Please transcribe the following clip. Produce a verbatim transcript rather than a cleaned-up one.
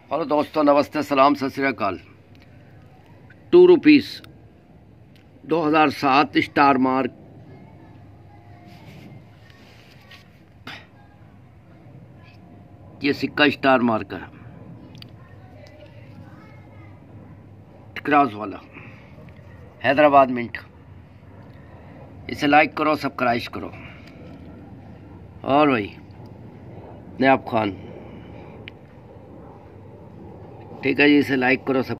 Hello दोस्तों, नमस्ते, सलाम, सत श्री अकाल। टू रुपीस दो हज़ार सात स्टार मार्क ये सिक्का स्टार मार्क है, क्रॉस वाला, हैदराबाद मिंट। इसे लाइक करो, सब्सक्राइब करो। और भाई नयाब खान, ठीक है जी, इसे लाइक करो सब।